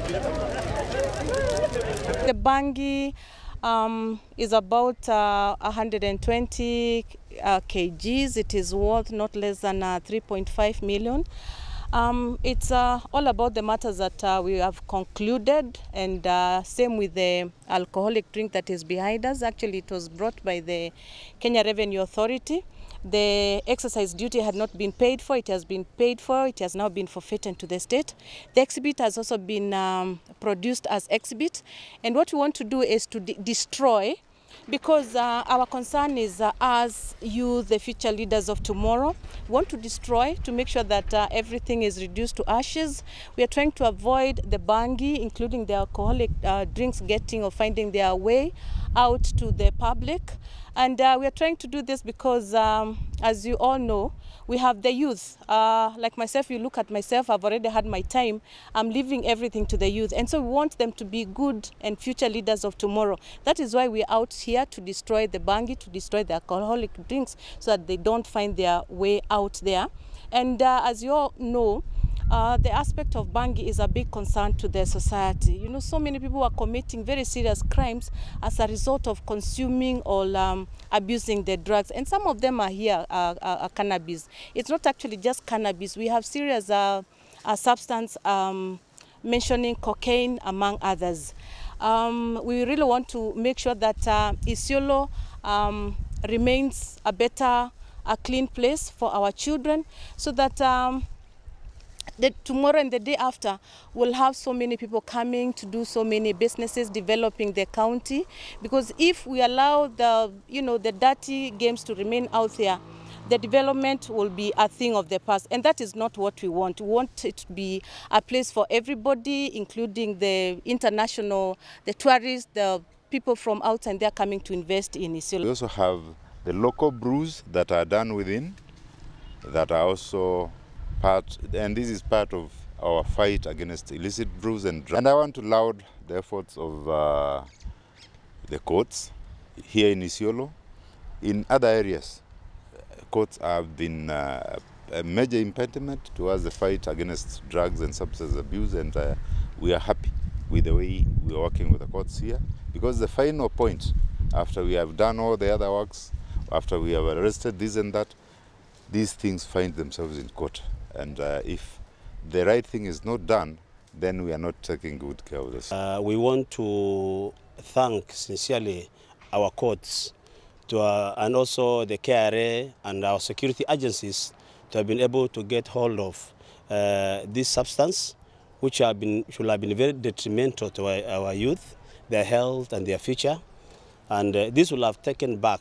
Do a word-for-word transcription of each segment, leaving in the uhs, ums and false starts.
The bangi um, is about uh, one hundred twenty uh, kgs. It is worth not less than uh, three point five million. Um, it's uh, all about the matters that uh, we have concluded, and uh, same with the alcoholic drink that is behind us. Actually, it was brought by the Kenya Revenue Authority. The exercise duty had not been paid for. It has been paid for. It has now been forfeited to the state. The exhibit has also been um, produced as exhibit. And what we want to do is to de destroy, because uh, our concern is uh, as youth, the future leaders of tomorrow, we want to destroy to make sure that uh, everything is reduced to ashes. We are trying to avoid the bangi, including the alcoholic uh, drinks, getting or finding their way out to the public. And uh, we are trying to do this because, um, as you all know, we have the youth. Uh, like myself, you look at myself, I've already had my time. I'm leaving everything to the youth. And so we want them to be good and future leaders of tomorrow. That is why we're out here to destroy the bangi, to destroy the alcoholic drinks, so that they don't find their way out there. And uh, as you all know, Uh, the aspect of bangi is a big concern to the society. You know, so many people are committing very serious crimes as a result of consuming or um, abusing the drugs. And some of them are here, uh, uh, cannabis. It's not actually just cannabis. We have serious uh, uh, substance um, mentioning cocaine, among others. Um, we really want to make sure that uh, Isiolo um, remains a better, a clean place for our children, so that um, that tomorrow and the day after we'll have so many people coming to do so many businesses, developing the county. Because if we allow the, you know, the dirty games to remain out there, the development will be a thing of the past, and that is not what we want. We want it to be a place for everybody, including the international, the tourists, the people from outside. They're coming to invest in Isiolo. We also have the local brews that are done within, that are also part, and this is part of our fight against illicit brews and drugs. And I want to laud the efforts of uh, the courts here in Isiolo. In other areas, courts have been uh, a major impediment towards the fight against drugs and substance abuse, and uh, we are happy with the way we are working with the courts here, because the final point, after we have done all the other works, after we have arrested this and that, these things find themselves in court. And uh, if the right thing is not done, then we are not taking good care of this. Uh, we want to thank sincerely our courts to, uh, and also the K R A and our security agencies to have been able to get hold of uh, this substance, which have been, should have been very detrimental to our, our youth, their health and their future. And uh, this will have taken back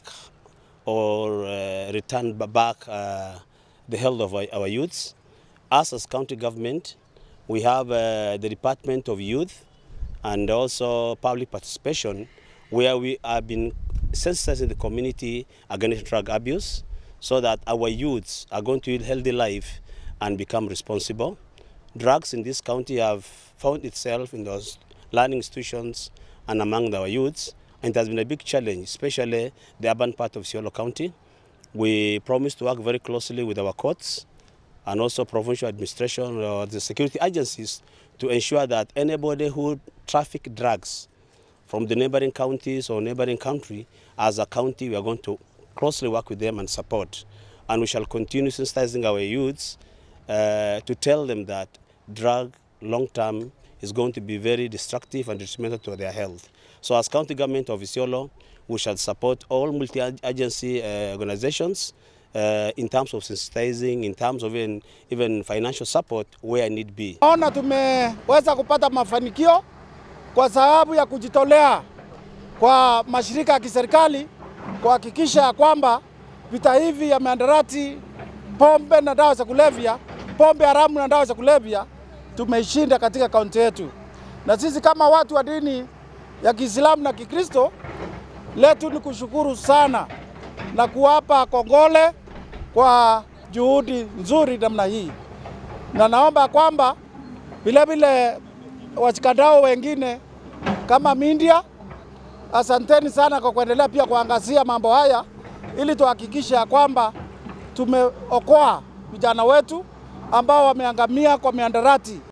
or uh, returned back uh, the health of our, our youths. Us as county government, we have uh, the Department of Youth and also public participation, where we have been sensitizing the community against drug abuse, so that our youths are going to lead a healthy life and become responsible. Drugs in this county have found itself in those learning institutions and among our youths, and it has been a big challenge, especially the urban part of Isiolo County. We promise to work very closely with our courts and also provincial administration or the security agencies to ensure that anybody who traffic drugs from the neighboring counties or neighboring country, as a county, we are going to closely work with them and support. And we shall continue sensitizing our youths uh, to tell them that drug long-term is going to be very destructive and detrimental to their health. So as county government of Isiolo, we shall support all multi-agency uh, organizations Uh, in terms of sensitizing, in terms of even, even financial support where need be. Naona tumeweza kupata mafanikio kwa sababu ya kujitolea kwa mashirika ya kiserikali kuhakikisha kwamba vita hivi ya mihadarati, pombe na dawa za kulevya, pombe haramu na dawa za kulevya tumeishinda katika kaunti yetu. Na sisi kama watu wa dini ya Kiislamu na Kikristo, letu ni kushukuru sana na kuwapa kongole kwa juhudi nzuri namna hii. Na naomba kwamba vile vile washikadau wengine kama media, asanteni sana kwa kuendelea pia kuangazia mambo haya, ili tuhakikishe kwamba tumeokoa vijana wetu ambao wameangamia kwa mihadarati.